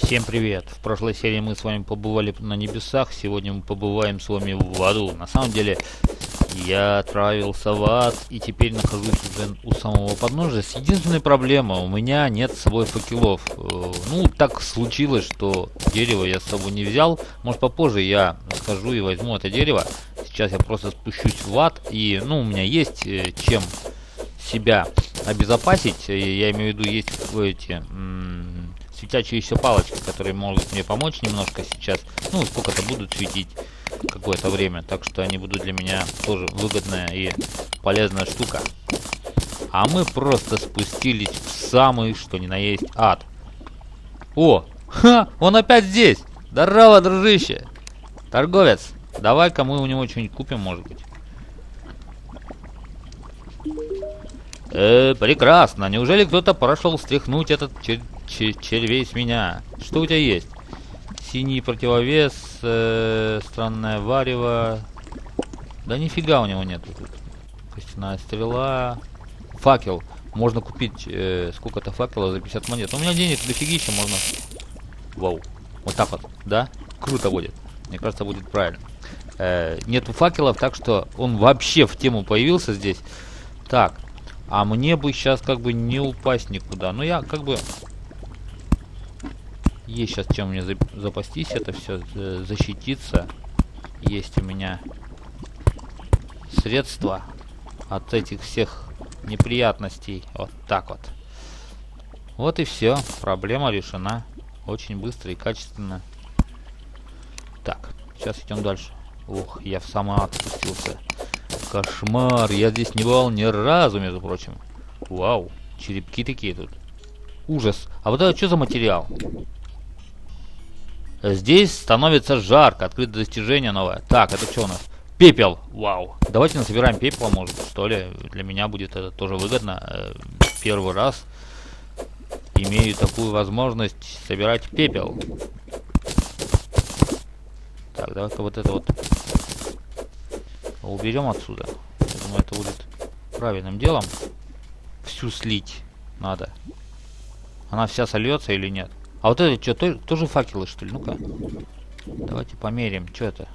Всем привет! В прошлой серии мы с вами побывали на небесах, сегодня мы побываем с вами в аду. На самом деле, я отправился в ад и теперь нахожусь уже у самого подножия. С единственной проблемой, у меня нет с собой факелов. Ну, так случилось, что дерево я с собой не взял. Может, попозже я схожу и возьму это дерево. Сейчас я просто спущусь в ад и, ну, у меня есть чем себя обезопасить. Я имею в виду, есть эти... светящиеся палочки, которые могут мне помочь немножко сейчас. Ну, сколько-то будут светить какое-то время. Так что они будут для меня тоже выгодная и полезная штука. А мы просто спустились в самый, что ни на есть, ад. О! Ха! Он опять здесь! Здорово, дружище! Торговец! Давай-ка мы у него что-нибудь купим, может быть. Прекрасно. Неужели кто-то прошел стряхнуть этот червей с меня? Что у тебя есть? Синий противовес, странное варево. Да нифига у него нету тут. Костяная стрела. Факел. Можно купить сколько-то факелов за 50 монет. У меня денег дофигища, можно... Вау. Вот так вот, да? Круто будет. Мне кажется, будет правильно. Нету факелов, так что он вообще в тему появился здесь. Так. А мне бы сейчас как бы не упасть никуда. Но я как бы... Есть сейчас чем мне запастись это все, защититься. Есть у меня средства от этих всех неприятностей. Вот так вот. Вот и все. Проблема решена. Очень быстро и качественно. Так, сейчас идем дальше. Ох, я в самый ад спустился. Кошмар, я здесь не бывал ни разу, между прочим. Вау, черепки такие тут. Ужас. А вот это что за материал? Здесь становится жарко. Открыто достижение новое. Так, это что у нас? Пепел. Вау. Давайте насобираем пепла, может, что ли. Для меня будет это тоже выгодно. Первый раз имею такую возможность собирать пепел. Так, давай-ка вот это вот уберем отсюда. Я думаю, это будет правильным делом. Всю слить надо. Она вся сольется или нет? А вот это что, тоже факелы, что ли? Ну-ка. Давайте померяем. Что это?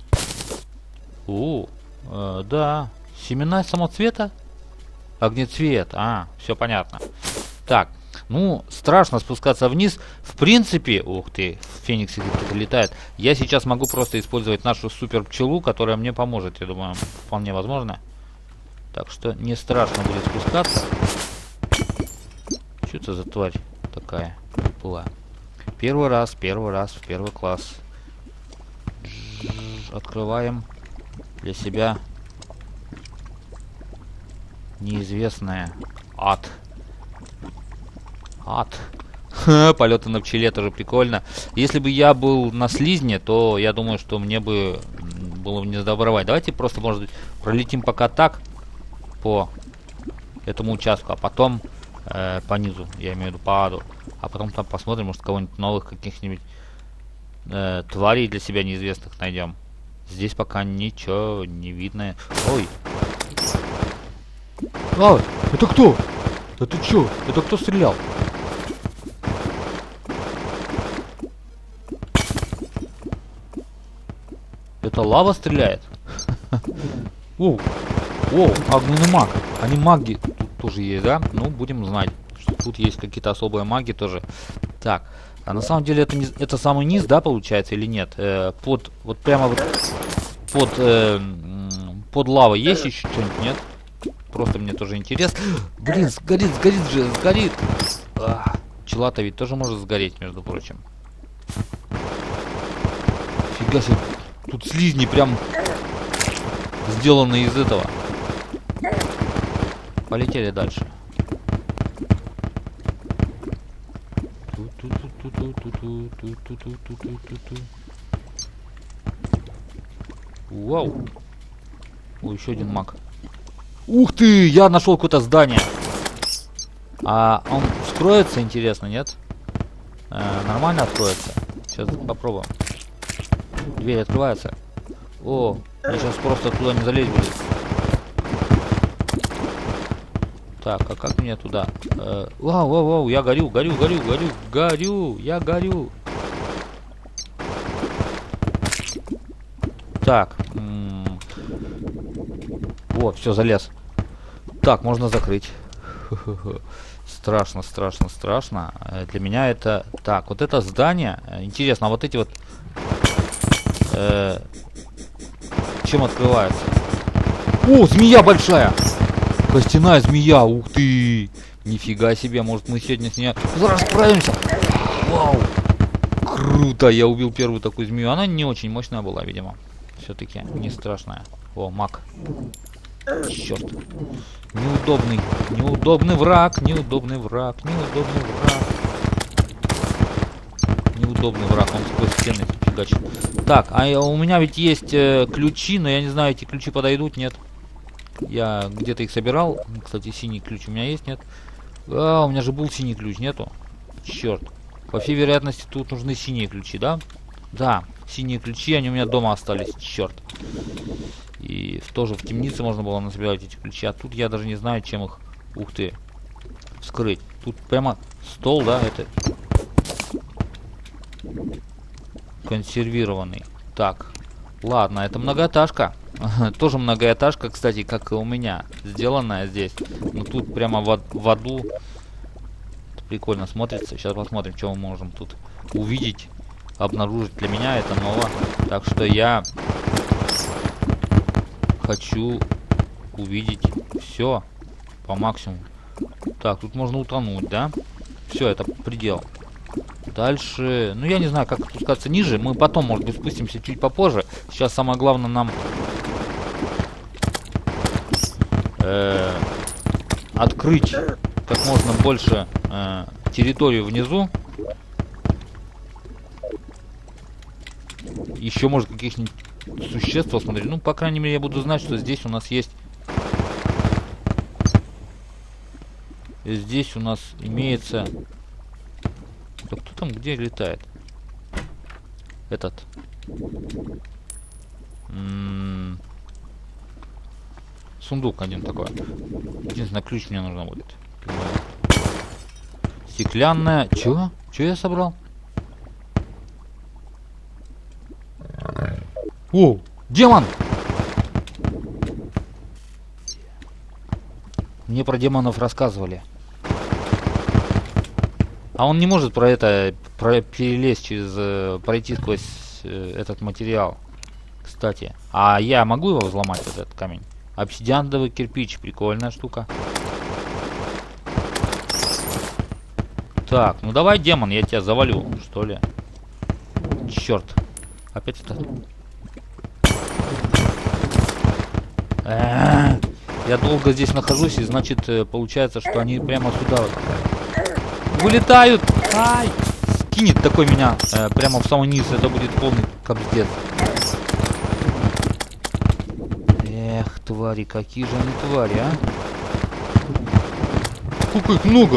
Да. Семена самоцвета? Огнецвет. А, все понятно. Так. Ну, страшно спускаться вниз. В принципе, ух ты, феникс где-то летает. Я сейчас могу просто использовать нашу супер пчелу, которая мне поможет. Я думаю, вполне возможно. Так что не страшно будет спускаться. Что это за тварь такая была? Первый раз, в первый класс. Открываем для себя неизвестное. Ад. Полеты на пчеле тоже прикольно. Если бы я был на слизне, то я думаю, что мне бы было не сдобровать. Давайте просто, может быть, пролетим пока так по этому участку, а потом по низу, я имею в виду по аду. А потом там посмотрим, может, кого-нибудь новых каких-нибудь тварей для себя неизвестных найдем. Здесь пока ничего не видно. Ой. А, это кто? Это чё? Это кто стрелял? Это лава стреляет? Оу, огненный маг. Они маги тут тоже есть, да? Ну, будем знать, что тут есть какие-то особые маги тоже. Так, а на самом деле это самый низ, да, получается, или нет? Вот прямо вот под лавой есть еще что-нибудь, нет? Просто мне тоже интересно. Блин, сгорит же. Пчела-то ведь тоже может сгореть, между прочим. Фига себе. Тут слизни прям сделаны из этого. Полетели дальше. Вау. О, еще один маг. Ух ты! Я нашел какое-то здание. А он вскроется, интересно, нет? Нормально откроется. Сейчас попробуем. Дверь открывается. О, я сейчас просто туда не залезть будет. Так, а как мне туда? Вау, я горю, я горю. Так. Вот, все, залез. Так, можно закрыть. Страшно, страшно, страшно. Для меня это... Так, вот это здание. Интересно, а вот эти вот... чем открываются? О, змея большая! Костяная змея, ух ты! Нифига себе, может мы сегодня с ней расправимся? Вау! Круто, я убил первую такую змею. Она не очень мощная была, видимо. Все-таки не страшная. О, маг. Черт. Неудобный. Неудобный враг. Неудобный враг. Неудобный враг. Неудобный враг. Он сквозь стены фигачит. Так, а у меня ведь есть ключи, но я не знаю, эти ключи подойдут, нет. Я где-то их собирал. Кстати, синий ключ у меня есть, нет. А, у меня же был синий ключ, нету. Черт. По всей вероятности, тут нужны синие ключи, да? Да, синие ключи, они у меня дома остались. Черт. И тоже в темнице можно было насобирать эти ключи. А тут я даже не знаю, чем их... Ух ты. Вскрыть. Тут прямо стол, да, это... Консервированный. Так. Ладно, это многоэтажка. Тоже многоэтажка, кстати, как и у меня. Сделанная здесь. Но тут прямо в аду. Это прикольно смотрится. Сейчас посмотрим, что мы можем тут увидеть. Обнаружить. Для меня это ново. Так что я хочу увидеть все по максимуму. Так, тут можно утонуть, да? Все, это предел. Дальше, ну я не знаю, как спускаться ниже. Мы потом, может быть, спустимся чуть попозже. Сейчас самое главное нам открыть как можно больше территорию внизу. Еще, может, каких-нибудь существ посмотреть. Ну, по крайней мере, я буду знать, что здесь у нас есть... Здесь у нас имеется... Да кто там где летает? Этот. Сундук один такой. Единственное, ключ мне нужно будет. Стеклянная. Чё? Чё я собрал? О, демон! Мне про демонов рассказывали. А он не может перелезть через, пройти сквозь этот материал. Кстати. А я могу его взломать, этот камень? Обсидиановый кирпич. Прикольная штука. Так, ну давай, демон, я тебя завалю, что ли. Черт. Опять это... Я долго здесь нахожусь, и значит, получается, что они прямо сюда вылетают. Ай! Скинет такой меня прямо в самый низ. Это будет полный капздец. Эх, твари, какие же они твари, а? Сколько их много!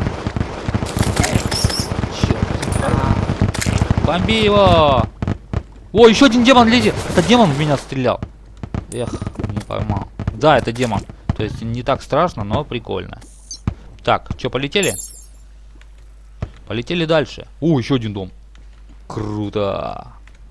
Черт. Бомби его! О, еще один демон лезет! Это демон в меня стрелял. Эх, не поймал. Да, это демон. То есть не так страшно, но прикольно. Так, что, полетели? Полетели дальше. О, еще один дом. Круто.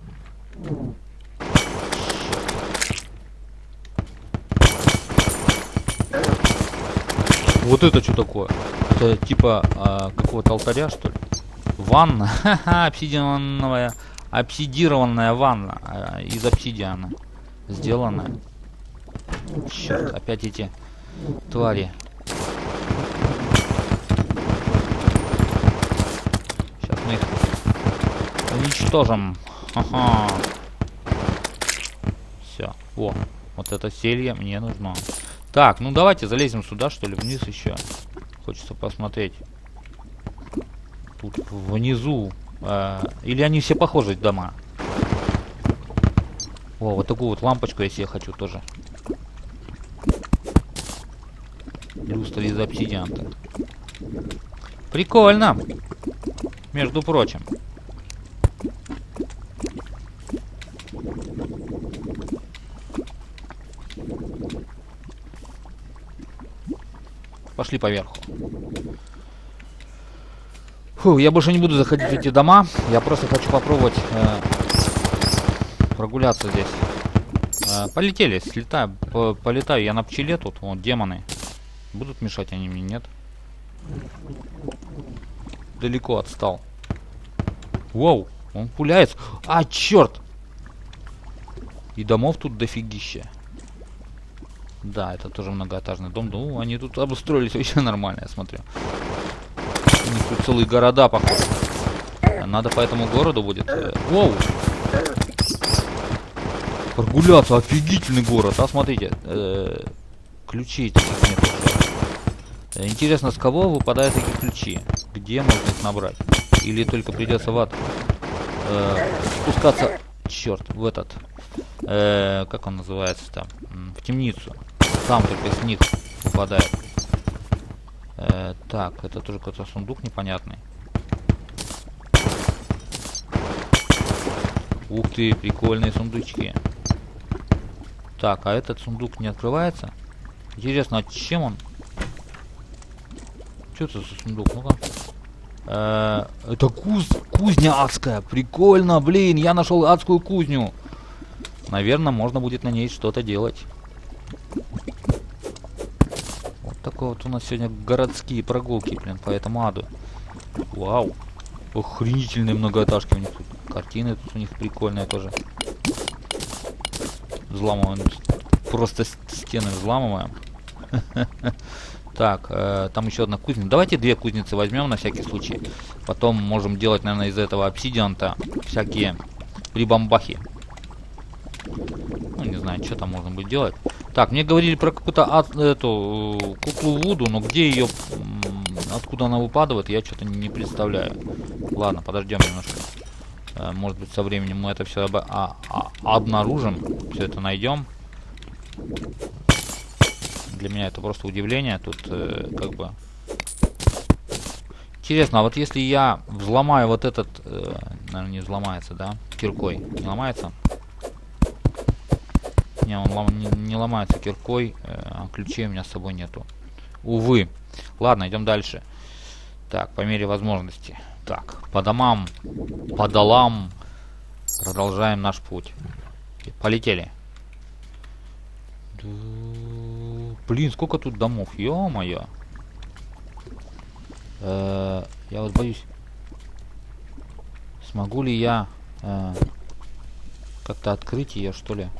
Вот это что такое? Это типа какого-то алтаря, что ли? Ванна. Ха-ха, обсидированная ванна из обсидиана. Сделанная. Черт, опять эти твари. Сейчас мы их уничтожим. Ага. Все. О, вот это зелье мне нужно. Так, ну давайте залезем сюда, что ли, вниз еще. Хочется посмотреть. Тут внизу. Или они все похожи, дома? О, вот такую вот лампочку я себе хочу тоже. Люстра из обсидиана. Прикольно. Между прочим. Пошли поверху. Фу, я больше не буду заходить в эти дома. Я просто хочу попробовать прогуляться здесь. Полетели, слетаю, полетаю. Я на пчеле тут, вот демоны. Будут мешать они мне, нет? Далеко отстал. Воу, он пуляется. А, черт! И домов тут дофигища. Да, это тоже многоэтажный дом. Ну, они тут обустроились вообще нормально, я смотрю. У них тут целые города, походу. Надо по этому городу будет. Воу! Прогуляться, офигительный город, а смотрите. Ключи этих нет уже. Интересно, с кого выпадают эти ключи? Где можно их набрать? Или только придется в ад спускаться, черт, в этот, как он называется там, в темницу. Там только с них выпадает. Так, это тоже какой-то сундук непонятный. Ух ты, прикольные сундучки. Так, а этот сундук не открывается? Интересно, а чем он? Что это за сундук? Ну-ка. Это кузня адская. Прикольно, блин, я нашел адскую кузню. Наверное, можно будет на ней что-то делать. Вот такое вот у нас сегодня городские прогулки, блин, по этому аду. Вау. Охренительные многоэтажки у них тут. Картины тут у них прикольные тоже. Взламываем. Просто стены взламываем. Так, там еще одна кузница. Давайте две кузницы возьмем на всякий случай. Потом можем делать, наверное, из этого обсидианта всякие прибамбахи. Ну, не знаю, что там можно будет делать. Так, мне говорили про какую-то эту куклу Вуду, но где ее, откуда она выпадает, я что-то не представляю. Ладно, подождем немножко. Может быть, со временем мы это все обнаружим, все это найдем. Для меня это просто удивление. Тут как бы... Интересно, а вот если я взломаю вот этот... наверное, не взломается, да? Киркой. Не ломается? Не, он не ломается киркой. А ключей у меня с собой нету. Увы. Ладно, идем дальше. Так, по мере возможности. Так, по домам, по долам продолжаем наш путь. Полетели. Блин, сколько тут домов, ё-моё. Я вот боюсь, смогу ли я как-то открыть ее, что ли.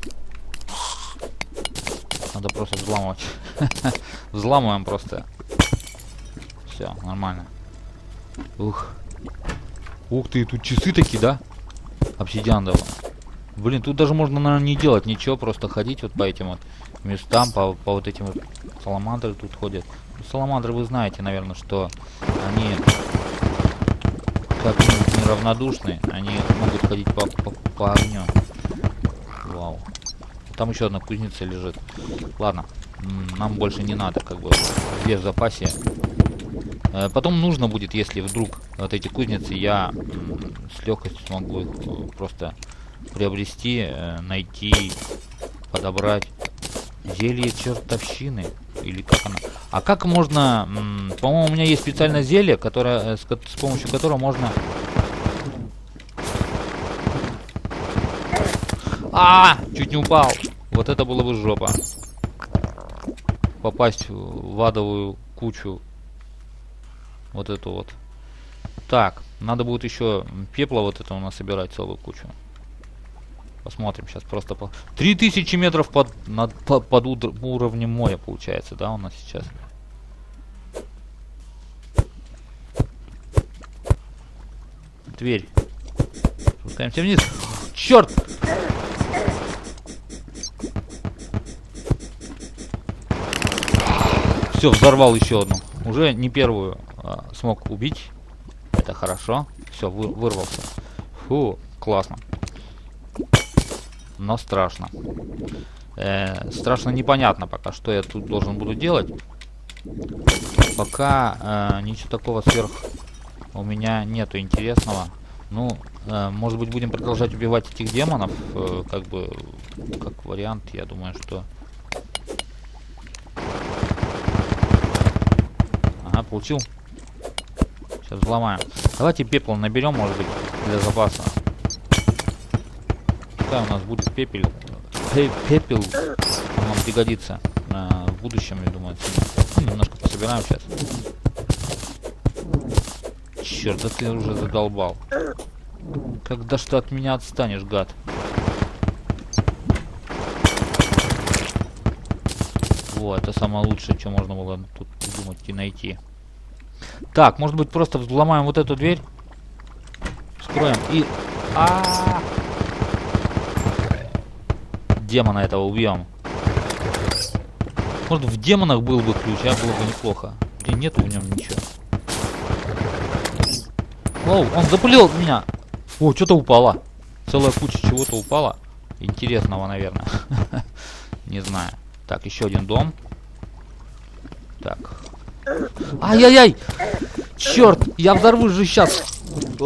Надо просто взламывать. Взламываем просто. Все, нормально. Ух. Ух ты, тут часы такие, да? Обсидиановые. Блин, тут даже можно, наверное, не делать ничего, просто ходить вот по этим вот местам, по вот этим вот саламандры тут ходят. Саламандры, вы знаете, наверное, что они как-нибудь неравнодушны, они могут ходить по огню. Вау. Там еще одна кузница лежит. Ладно, нам больше не надо, как бы, две в запасе. Потом нужно будет, если вдруг вот эти кузницы, я с легкостью смогу их просто приобрести, найти, подобрать. Зелье чертовщины. Или как оно? А как можно... По-моему, у меня есть специальное зелье, которое, с помощью которого можно... Чуть не упал. Вот это было бы жопа. Попасть в адовую кучу. Вот эту вот. Так, надо будет еще пепла вот это у нас собирать целую кучу. Посмотрим сейчас просто по... 3000 метров под уровнем моря получается, да, у нас сейчас. Дверь. Спускаемся вниз. Черт! Все, взорвал еще одну. Уже не первую смог убить. Это хорошо. Все, вырвался. Фу, классно. Но страшно. Страшно непонятно пока, что я тут должен буду делать. Пока ничего такого сверх у меня нету интересного. Ну, может быть, будем продолжать убивать этих демонов. Как бы, как вариант, я думаю, что... Ага, получил. Сейчас взломаем. Давайте пепла наберем, может быть, для запаса. Пускай у нас будет пепел. Он нам пригодится в будущем, я думаю. Ну, немножко пособираем сейчас. Черт, да ты уже задолбал. Когда ж ты от меня отстанешь, гад? Вот, это самое лучшее, что можно было тут придумать и найти. Так, может быть, просто взломаем вот эту дверь. Вскроем и... Демона этого убьем. Может, в демонах был бы ключ, а было бы неплохо. Где нету в нем ничего. Оу, он запылил меня. О, что-то упало. Целая куча чего-то упала. Интересного, наверное. Не знаю. Так, еще один дом. Так. Ай-яй-яй! Черт, я взорвусь же сейчас.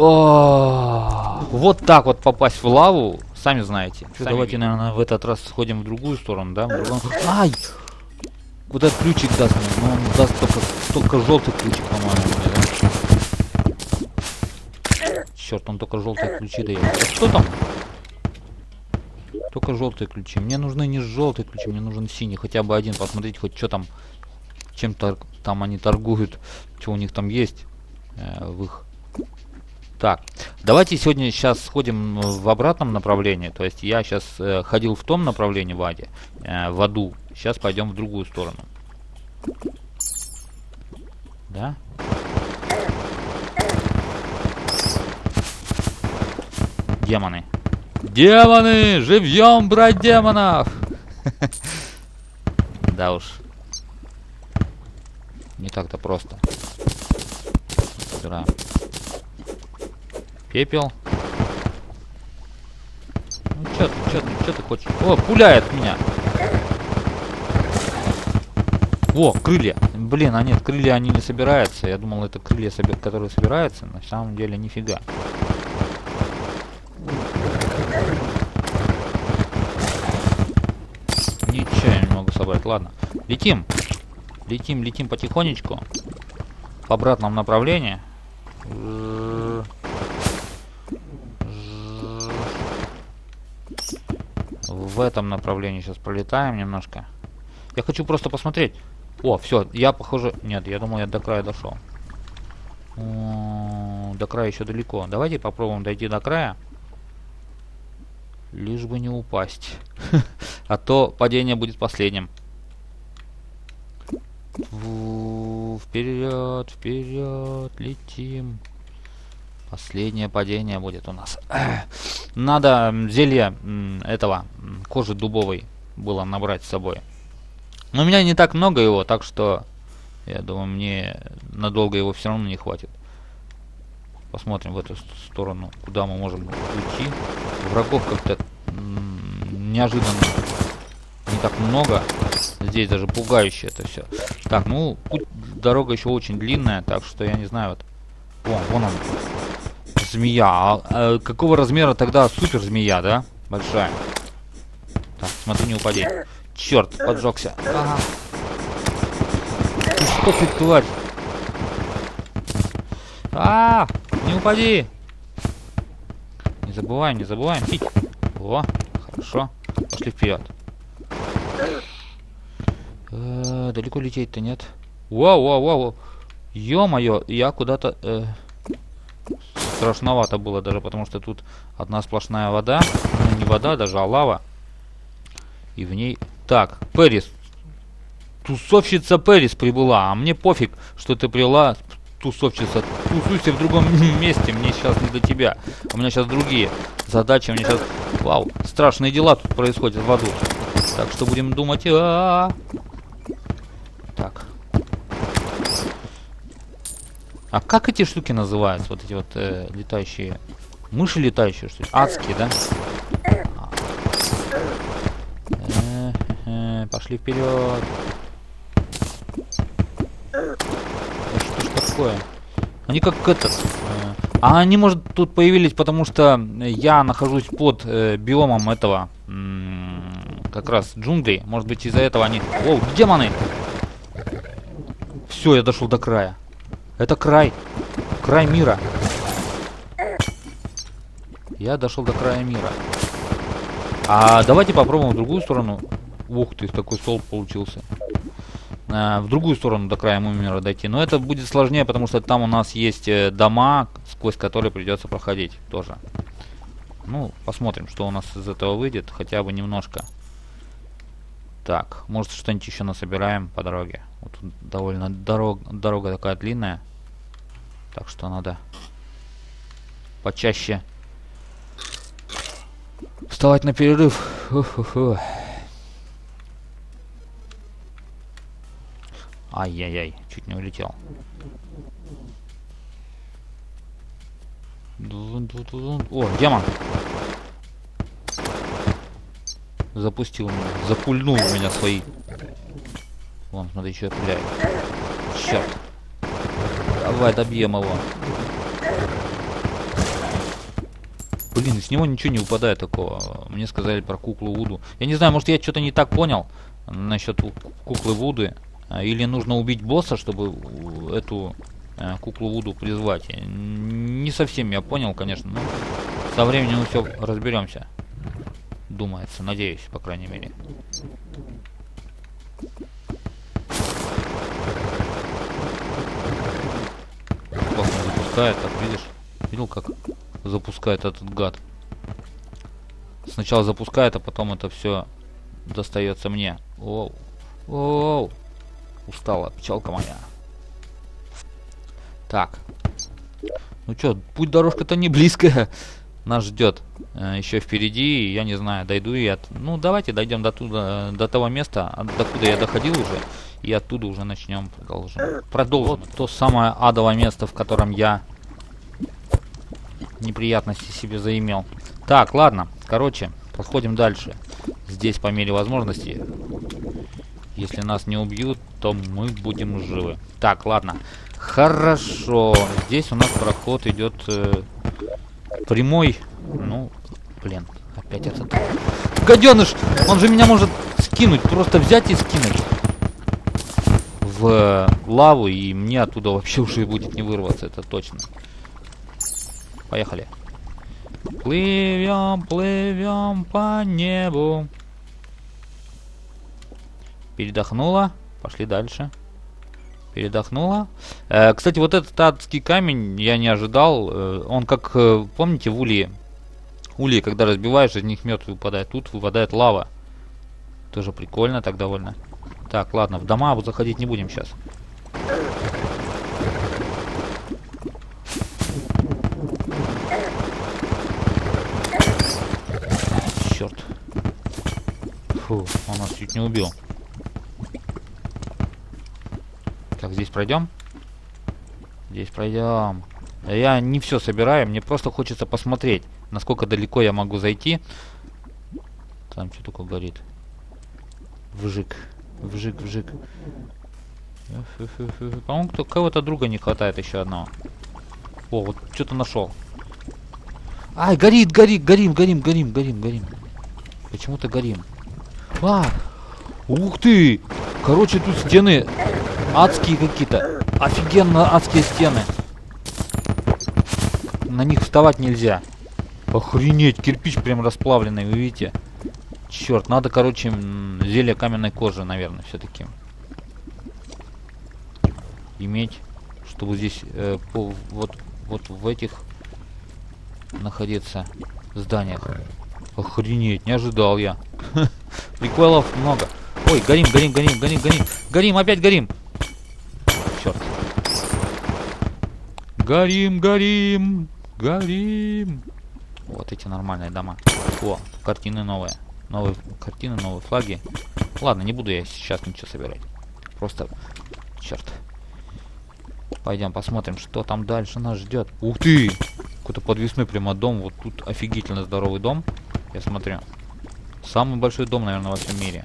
Вот так вот попасть в лаву, сами знаете. Давайте, наверное, в этот раз сходим в другую сторону, да? Ай! Вот этот ключик даст мне, но он даст только желтый ключик, по-моему. Да? Черт, он только желтые ключи дает. А что там? Только желтые ключи. Мне нужны не желтые ключи, мне нужен синий. Хотя бы один. Посмотрите, хоть что там. Чем-то там они торгуют. Что у них там есть. В их... Так. Давайте сегодня сейчас сходим в обратном направлении. То есть я сейчас ходил в том направлении в аде. В аду. Сейчас пойдем в другую сторону. Да? Демоны. Демоны! Живьем брать демонов! Да уж. Не так-то просто. Собираем. Пепел. Ну чё ты хочешь? О, пуляет меня! О, крылья! Блин, а нет, крылья они не собираются. Я думал, это крылья, которые собираются. На самом деле, нифига. Ничего я не могу собрать. Ладно. Летим. Летим потихонечку. В обратном направлении. В этом направлении сейчас пролетаем немножко. Я хочу просто посмотреть. О, все, я похоже... Нет, я думал, я до края дошел. До края еще далеко. Давайте попробуем дойти до края. Лишь бы не упасть. А то падение будет последним. Вперед, вперед, летим. Последнее падение будет у нас. Надо зелье этого кожи дубовой было набрать с собой. Но у меня не так много его, так что я думаю, мне надолго его все равно не хватит. Посмотрим в эту сторону, куда мы можем уйти. Врагов как-то неожиданно не так много. Здесь даже пугающе это все. Так, ну, дорога еще очень длинная, так что я не знаю. Вот. Вон он. Змея. Какого размера тогда супер змея, да? Большая. Так, смотри, не упади. Черт, поджегся. Ага. Ну что ты, тварь? Не упади. Не забываем пить. О, хорошо. Пошли вперед. Далеко лететь-то нет. Вау. Ё-моё, я куда-то... Страшновато было даже, потому что тут одна сплошная вода. Ну, не вода даже, а лава. И в ней... Так, Пэрис. Тусовщица Пэрис прибыла. А мне пофиг, что ты прибыла, тусовщица. Тусуйся в другом месте. Мне сейчас не до тебя. У меня сейчас другие задачи. У меня сейчас... Вау, страшные дела тут происходят в аду. Так что будем думать... Так. А как эти штуки называются? Вот эти вот летающие... Мыши летающие, что ли? Адские, да? Пошли вперед. Что ж такое? Они как этот... А они, может, тут появились, потому что я нахожусь под биомом этого... как раз джунглей. Может быть, из-за этого они... О, демоны! Все, я дошел до края. Это край. Край мира. Я дошел до края мира. А давайте попробуем в другую сторону. Ух ты, такой столб получился. В другую сторону до края мира дойти. Но это будет сложнее, потому что там у нас есть дома, сквозь которые придется проходить тоже. Ну, посмотрим, что у нас из этого выйдет, хотя бы немножко. Так, может что-нибудь еще насобираем по дороге. Вот тут довольно дорога такая длинная. Так что надо почаще вставать на перерыв. Ай-яй-яй, чуть не улетел. О, демон! Запустил меня, запульнул меня свои. Вон, смотри, еще пуляет. Черт. Давай добьем его. Блин, с него ничего не выпадает такого. Мне сказали про куклу Вуду. Я не знаю, может я что-то не так понял насчет куклы Вуды. Или нужно убить босса, чтобы эту куклу Вуду призвать. Не совсем я понял, конечно, но со временем мы все разберемся. Думается, надеюсь, по крайней мере. Классно запускает, так видишь? Видел, как запускает этот гад? Сначала запускает, а потом это все достается мне. Оу. Оу. Устала пчелка моя. Так. Ну чё, путь дорожка-то не близкая. Нас ждет еще впереди. Я не знаю, дойду я. Ну давайте дойдем до того места, докуда я доходил уже. И оттуда уже начнем. Продолжим. Вот то самое адовое место, в котором я неприятности себе заимел. Так, ладно. Короче, проходим дальше. Здесь по мере возможности. Если нас не убьют, то мы будем живы. Так, ладно. Хорошо. Здесь у нас проход идет прямой. Ну, блин, опять этот гаденыш! Он же меня может скинуть. Просто взять и скинуть в лаву, и мне оттуда вообще уже будет не вырваться, это точно. Поехали. Плывем, плывем по небу. Передохнула. Пошли дальше. Передохнула. Кстати, вот этот адский камень я не ожидал. Он как, помните, в улье. Ульи, когда разбиваешь, из них мед выпадает. Тут выпадает лава. Тоже прикольно, так довольно. Так, ладно, в дома заходить не будем сейчас. Черт. Фу, он нас чуть не убил. Так, здесь пройдем? Здесь пройдем. Я не все собираю, мне просто хочется посмотреть, насколько далеко я могу зайти. Там что такое горит? Вжик. Вжик, вжик. По-моему, кого-то друга не хватает еще одного. О, вот что-то нашел. Ай, горит, горит, горим. Почему-то горим. А! Ух ты! Короче, тут стены адские какие-то. Офигенно адские стены. На них вставать нельзя. Охренеть, кирпич прям расплавленный, вы видите? Черт, надо, короче, зелье каменной кожи, наверное, все-таки иметь, чтобы здесь вот в этих находиться зданиях. Охренеть, не ожидал я. Приколов много. Ой, горим. Горим, опять горим. Черт. Горим. Вот эти нормальные дома. О, картины новые. Новые картины, новые флаги. Ладно, не буду я сейчас ничего собирать. Просто, черт. Пойдем посмотрим, что там дальше нас ждет. Ух ты! Какой-то подвесной прямо дом. Вот тут офигительно здоровый дом. Я смотрю. Самый большой дом, наверное, во всем мире.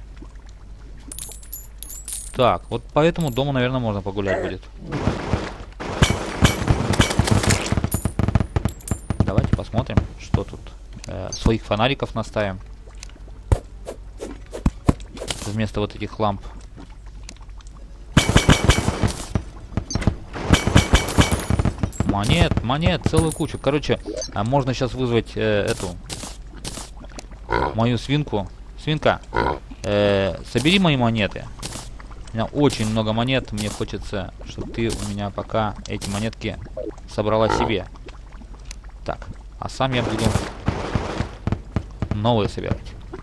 Так, вот по этому дому, наверное, можно погулять будет. Давайте посмотрим, что тут. Своих фонариков наставим. Вместо вот этих ламп. Монет, целую кучу. Короче, можно сейчас вызвать эту мою свинку. Свинка, собери мои монеты. У меня очень много монет. Мне хочется, чтобы ты у меня пока эти монетки собрала себе. Так, а сам я буду новые собирать.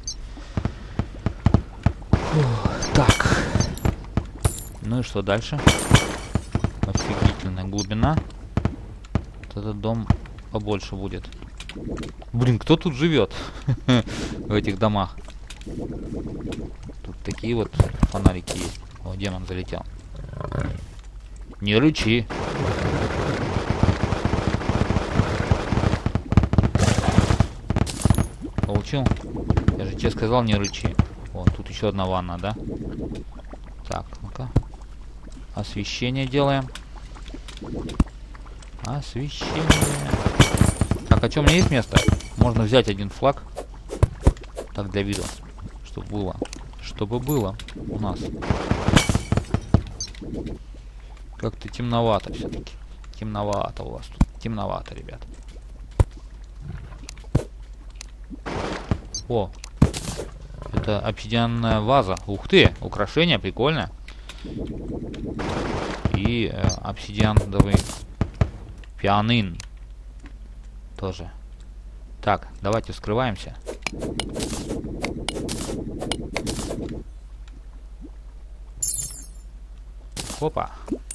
Фух, так. Ну и что дальше? Офигительная глубина. Вот этот дом побольше будет. Блин, кто тут живет в этих домах? Тут такие вот фонарики есть. О, демон залетел. Не рычи. Получил? Я же тебе сказал, не рычи. О, тут еще одна ванна, да? Так, ну-ка. Освещение делаем. Освещение. Так, а что, у меня есть место? Можно взять один флаг. Так, для виду. Чтобы было. Чтобы было у нас. Как-то темновато все-таки. Темновато у вас тут. Темновато, ребят. О, это обсидианная ваза. Ух ты, украшение, прикольно. И обсидиановый пианин тоже. Так, давайте скрываемся. Опа.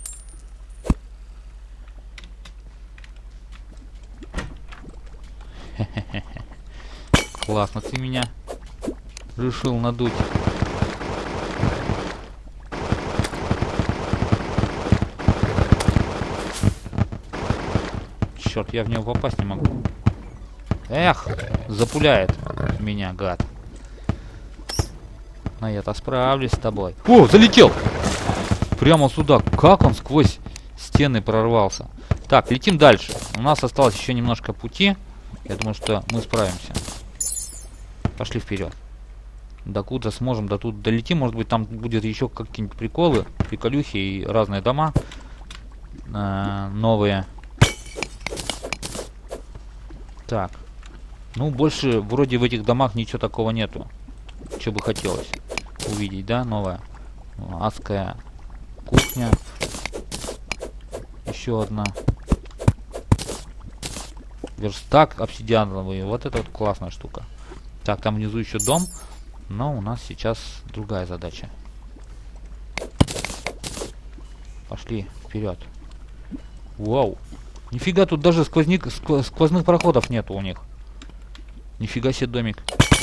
Классно ты меня решил надуть. Черт, я в него попасть не могу. Эх, запуляет меня, гад. Но я-то справлюсь с тобой. О, залетел! Прямо сюда. Как он сквозь стены прорвался. Так, летим дальше. У нас осталось еще немножко пути. Я думаю, что мы справимся. Пошли вперед. Докуда сможем, до тут долетим. Может быть, там будет еще какие-нибудь приколы, приколюхи и разные дома. Новые. Так. Ну, больше вроде в этих домах ничего такого нету. Что бы хотелось увидеть, да? Новая. Адская кухня. Еще одна. Верстак обсидиановый. Вот это вот классная штука. Так, там внизу еще дом. Но у нас сейчас другая задача. Пошли вперед. Вау. Нифига, тут даже сквозных проходов нету у них. Нифига себе домик.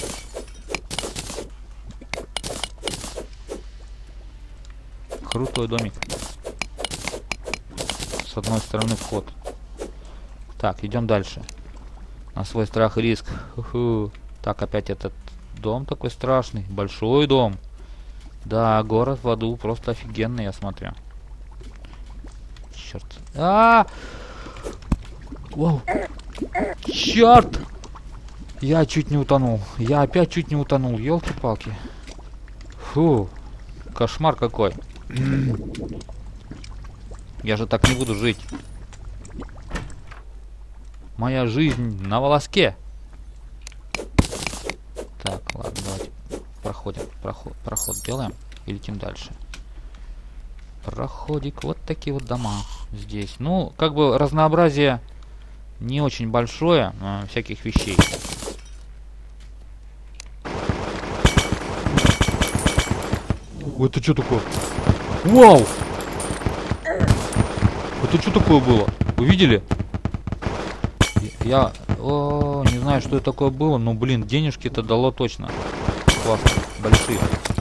Крутой домик. С одной стороны вход. Так, идем дальше. На свой страх и риск. Ху-ху. Так, опять этот дом такой страшный. Большой дом. Да, город в аду просто офигенный, я смотрю. Черт. Вау. Черт! Я чуть не утонул. Я опять чуть не утонул. Ёлки-палки. Фу. Кошмар какой. Я же так не буду жить. Моя жизнь на волоске. Так, ладно, давайте проходим. Проход делаем и летим дальше. Проходик. Вот такие вот дома здесь. Ну, как бы разнообразие не очень большое всяких вещей. Это что такое? Вау! Это что такое было? Вы видели? Я не знаю, что это такое было, но, блин, денежки это дало точно. Классно, большие.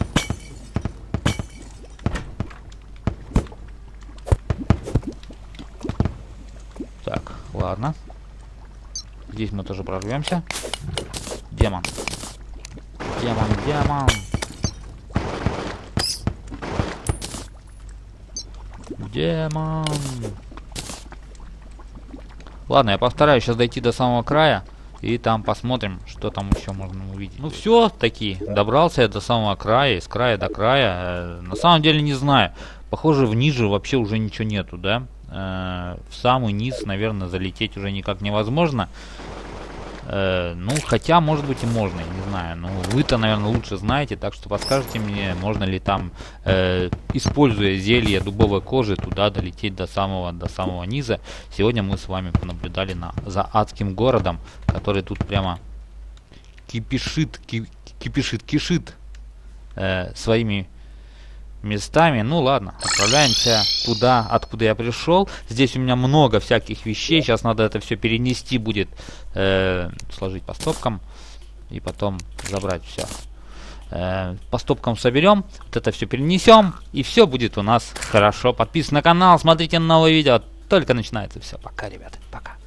Так, ладно. Здесь мы тоже прорвемся. Демон. Демон, демон. Демон. Ладно, я постараюсь сейчас дойти до самого края. И там посмотрим, что там еще можно увидеть. Ну все, таки добрался я до самого края, с края до края. На самом деле не знаю. Похоже, вниже вообще уже ничего нету, да? В самый низ, наверное, залететь уже никак невозможно. Ну, хотя, может быть, и можно, я не знаю. Ну, вы-то, наверное, лучше знаете, так что подскажите мне, можно ли там, используя зелье дубовой кожи, туда долететь до самого низа. Сегодня мы с вами понаблюдали за адским городом, который тут прямо кипишит своими местами. Ну ладно, отправляемся туда, откуда я пришел. Здесь у меня много всяких вещей. Сейчас надо это все перенести будет, сложить по стопкам и потом забрать все. По стопкам соберем, вот это все перенесем, и все будет у нас хорошо. Подписывайтесь на канал, смотрите новые видео. Только начинается все. Пока, ребята, пока.